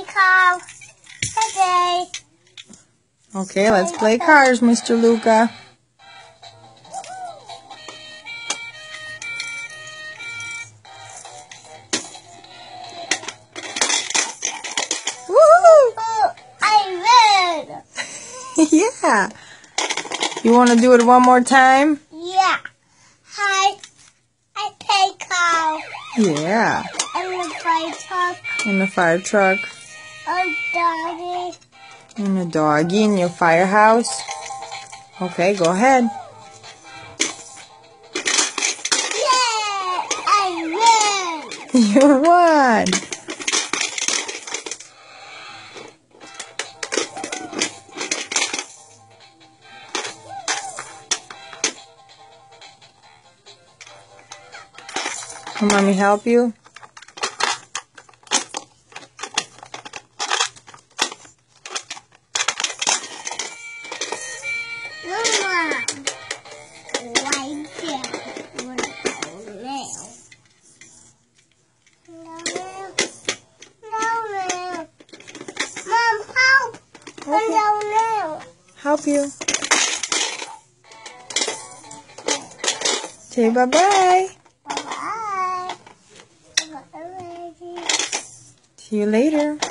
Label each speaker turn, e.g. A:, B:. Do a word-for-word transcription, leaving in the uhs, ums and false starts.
A: car today.
B: Okay, let's play cars, Mister Luca. Woo!
A: Oh, I win.
B: Yeah. You want to do it one more time?
A: Yeah. Hi. I play car.
B: Yeah.
A: And the fire truck.
B: In the fire truck.
A: Oh, Daddy.
B: And a doggy in your firehouse. Okay, go ahead.
A: Yeah, I win.
B: You won. Can Mommy help you?
A: Mama, right there. No nail. No nail. No nail. Mom, help.
B: Okay.
A: No nail.
B: Help you. Say bye-bye.
A: Bye-bye. Bye-bye.
B: See you later.